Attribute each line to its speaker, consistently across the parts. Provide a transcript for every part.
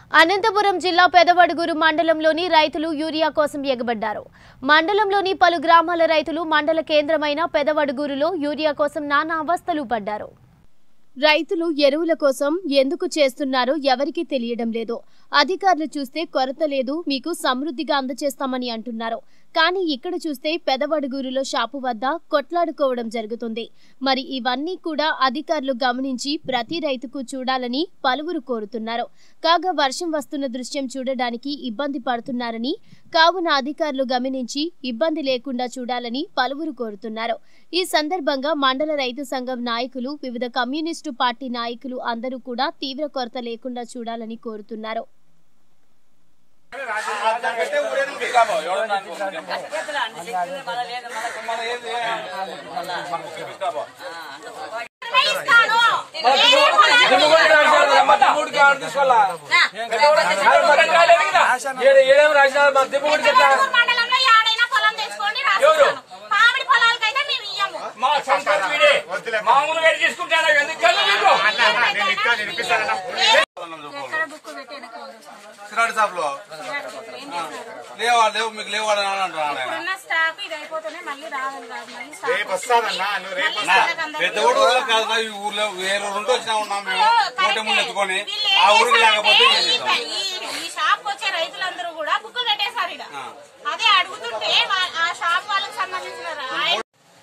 Speaker 1: అనంతపురం జిల్లా పెదవడుగురు మండలంలోని రైతులు యూరియా కోసం ఎగబడ్డారు. మండలంలోని పలు గ్రామాల రైతులు మండల కేంద్రమైన పెదవడుగురులో యూరియా కోసం నానా అవస్థలు పడ్డారు. రైతులు ఎరువుల కోసం ఎందుకు చేస్తున్నారో ఎవరికీ తెలియడం లేదు. అధికారులు చూస్తే కొరత లేదు, మీకు సమృద్ధిగా అందజేస్తామని అంటున్నారు. కానీ ఇక్కడ చూస్తే పెదవడుగురులో షాపు వద్ద కొట్లాడుకోవడం జరుగుతుంది. మరి ఇవన్నీ కూడా అధికారులు గమనించి ప్రతి రైతుకు చూడాలని పలువురు కోరుతున్నారు. కాగా వర్షం వస్తున్న దృశ్యం చూడడానికి ఇబ్బంది పడుతున్నారని, కావున అధికారులు గమనించి ఇబ్బంది లేకుండా చూడాలని పలువురు కోరుతున్నారు. ఈ సందర్భంగా మండల రైతు సంఘం నాయకులు, వివిధ కమ్యూనిస్టు పార్టీ నాయకులు అందరూ కూడా తీవ్ర కొరత లేకుండా చూడాలని కోరుతున్నారు.
Speaker 2: లేవు మీకు లేవాడని పెద్దవాడు కాదు, ఈ ఊర్లో వేరే రెండు వచ్చినా ఉన్నాం మేము కోటెములు ఎత్తుకొని. ఆ ఊరికి లేకపోతే
Speaker 3: ఈ షాప్ వచ్చే రైతులందరూ కూడా బుక్ కట్టేశారు. అదే అడుగుతుంటే ఆ షాప్ వాళ్ళకి సంబంధించిన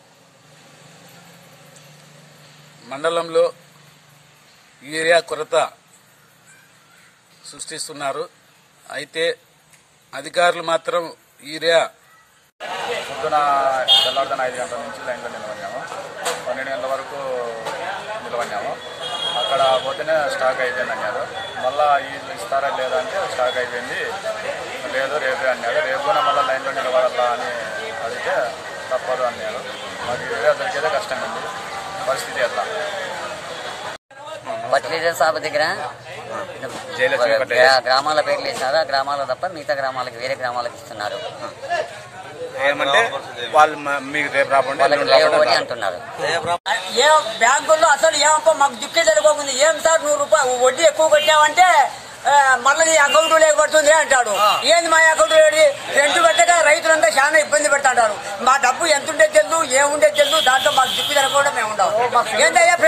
Speaker 2: మండలంలో యూరియా కొరత సృష్టిస్తున్నారు. అయితే అధికారులు మాత్రం యూరియా
Speaker 4: పొద్దున తెల్లవారుజామున 5 గంటల నుంచి లైన్లో నిలబడినాము. 12 గంటల వరకు నిలబడినాము. అక్కడ పోతేనే స్టాక్ అయిపోయింది అన్నారు. మళ్ళీ వీళ్ళు ఇస్తారా లేదా అంటే స్టాక్ అయిపోయింది, లేదు రేపే అన్నారు. రేపు కూడా మళ్ళీ లైన్లో నిలబడాలా అని అడిగితే తప్పదు అన్నారు. మాకు యూరియా దొరికేదే కష్టంగా ఉంది పరిస్థితి. అట్లా
Speaker 5: ఫర్టిలైజర్ షాప్ దగ్గర గ్రామాల పేర్లు వేసినారు. ఆ గ్రామాలు తప్ప మిగతా గ్రామాలకు వేరే గ్రామాలకు ఇస్తున్నారు.
Speaker 4: ఏమంటే వాళ్ళు మీకు రేపు రాబోయే
Speaker 5: అంటున్నారు.
Speaker 6: ఏ బ్యాంకుల్లో అసలు ఏమప్ప మాకు దిక్కే జరగకుండా, ఏం సార్ 100 రూపాయలు వడ్డీ ఎక్కువ కట్టామంటే మళ్ళీ నీ అకౌంట్ లేకపోతుంది అంటాడు. ఏంది మా అకౌంట్ లేడి రెంట్ పెట్టక రైతులంతా చాలా ఇబ్బంది పెడతాడు. మా డబ్బు ఎంత ఉండేది తెలుసు, ఏముండేది తెలుసు, దాంట్లో మాకు దిక్కు జరగకుండా మేము ఉండవు. ఏంటయ్యా